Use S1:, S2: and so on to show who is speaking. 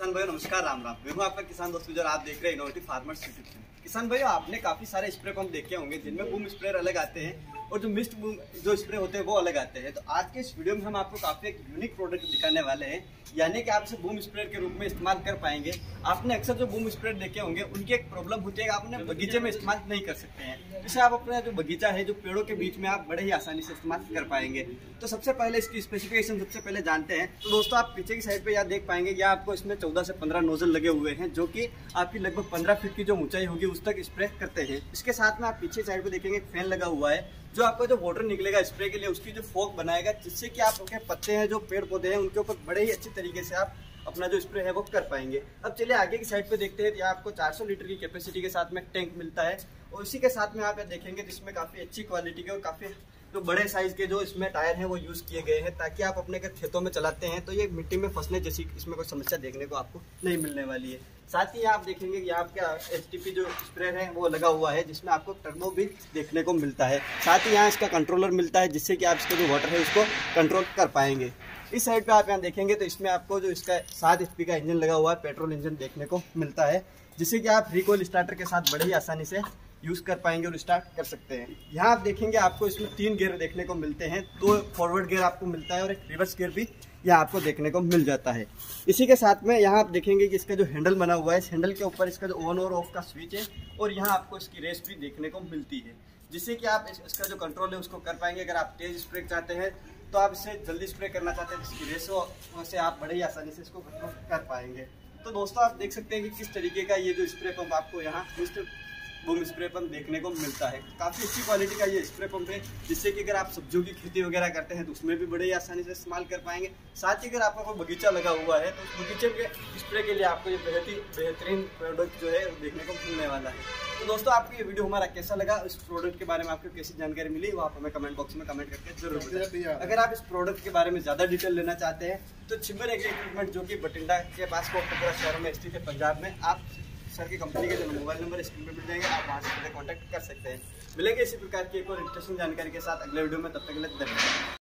S1: किसान भाइयों नमस्कार, राम राम। मैं हूं आपका किसान दोस्त विजय, आप देख रहे हैं इनोवेटिव फार्मर्स यूट्यूब चैनल। किसान भाइयों, आपने काफी सारे स्प्रे पंप देखे होंगे जिनमें बूम स्प्रेयर अलग आते हैं और जो मिस्ट बूम जो स्प्रे होते हैं वो अलग आते हैं। तो आज के इस वीडियो में हम आपको काफी एक यूनिक प्रोडक्ट दिखाने वाले हैं, यानी कि आप इसे बूम स्प्रेयर के रूप में इस्तेमाल कर पाएंगे। आपने अक्सर जो बूम स्प्रेयर देखे होंगे उनकी एक प्रॉब्लम होती है, आप अपने बगीचे में इस्तेमाल नहीं कर सकते हैं। इसे आप अपना जो बगीचा है, जो पेड़ों के बीच में आप बड़े ही आसानी से इस्तेमाल कर पाएंगे। तो सबसे पहले इसकी स्पेसिफिकेशन सबसे पहले जानते हैं। तो दोस्तों, आप पीछे की साइड पे यहाँ देख पाएंगे, या आपको इसमें 14 से 15 नोजल लगे हुए हैं, जो कि आपकी लगभग 15 फीट की जो ऊंचाई होगी उस तक स्प्रे करते हैं। इसके साथ में आप पीछे साइड पे देखेंगे फैन लगा हुआ है, जो आपको जो वाटर निकलेगा स्प्रे के लिए उसकी जो फोक बनाएगा, जिससे कि आपके पत्ते हैं, जो पेड़ पौधे हैं, उनके ऊपर बड़े ही अच्छी तरीके से आप अपना जो स्प्रे है वो कर पाएंगे। अब चलिए आगे की साइड पे देखते हैं। यहाँ आपको 400 लीटर की कैपेसिटी के साथ में टैंक मिलता है, और इसी के साथ में आप देखेंगे जिसमें काफी अच्छी क्वालिटी के और काफी जो बड़े साइज के जो इसमें टायर हैं वो यूज किए गए हैं, ताकि आप अपने खेतों में चलाते हैं तो ये मिट्टी में फंसने जैसी इसमें कोई समस्या देखने को आपको नहीं मिलने वाली है। साथ ही आप देखेंगे कि आपका HTP जो स्प्रे है वो लगा हुआ है, जिसमें आपको टर्बो भी देखने को मिलता है। साथ ही यहाँ इसका कंट्रोलर मिलता है, जिससे कि आप इसका जो वाटर है उसको कंट्रोल कर पाएंगे। इस साइड पे आप यहाँ देखेंगे तो इसमें आपको जो इसका 7 HP का इंजन लगा हुआ है, पेट्रोल इंजन देखने को मिलता है, जिससे कि आप रिकॉइल स्टार्टर के साथ बड़े ही आसानी से यूज कर पाएंगे और स्टार्ट कर सकते हैं। यहाँ आप देखेंगे आपको इसमें 3 गियर देखने को मिलते हैं, 2 फॉरवर्ड गियर आपको मिलता है और एक रिवर्स गियर भी यहाँ आपको देखने को मिल जाता है। इसी के साथ में यहाँ आप देखेंगे कि इसका जो हैंडल बना हुआ है, इस हैंडल के ऊपर इसका जो ऑन और ऑफ का स्विच है, और यहाँ आपको इसकी रेस भी देखने को मिलती है, जिससे कि आप इसका जो कंट्रोल है उसको कर पाएंगे। अगर आप तेज स्प्रे चाहते हैं तो आप इसे जल्दी स्प्रे करना चाहते हैं, जिसकी रेस हो से आप बड़े ही आसानी से इसको कंट्रोल कर पाएंगे। तो दोस्तों, आप देख सकते हैं कि किस तरीके का ये जो स्प्रे पंप आपको यहाँ बूम स्प्रे पंप देखने को मिलता है। काफ़ी अच्छी क्वालिटी का ये स्प्रे पंप है, जिससे कि अगर आप सब्जियों की खेती वगैरह करते हैं तो उसमें भी बड़े ही आसानी से इस्तेमाल कर पाएंगे। साथ ही अगर आपका कोई बगीचा लगा हुआ है तो उस बगीचे के स्प्रे के लिए आपको ये बेहतरीन प्रोडक्ट जो है वो देखने को मिलने वाला है। तो दोस्तों, आपको ये वीडियो हमारा कैसा लगा, इस प्रोडक्ट के बारे में आपको कैसी जानकारी मिली, वो आप हमें कमेंट बॉक्स में कमेंट करके जरूर बताएं। अगर आप इस प्रोडक्ट के बारे में ज़्यादा डिटेल लेना चाहते हैं तो छिब्बर एग्री इक्विपमेंट, जो कि बठिंडा के पास कोटकपुरा शहर में स्थित है, पंजाब में, आप सर की कंपनी के जो मोबाइल नंबर स्क्रीन पे मिल जाएंगे, आप वहाँ से कॉन्टैक्ट कर सकते हैं। मिलेंगे इसी प्रकार की एक और इंटरेस्टिंग जानकारी के साथ अगले वीडियो में, तब तक के लिए धन्यवाद।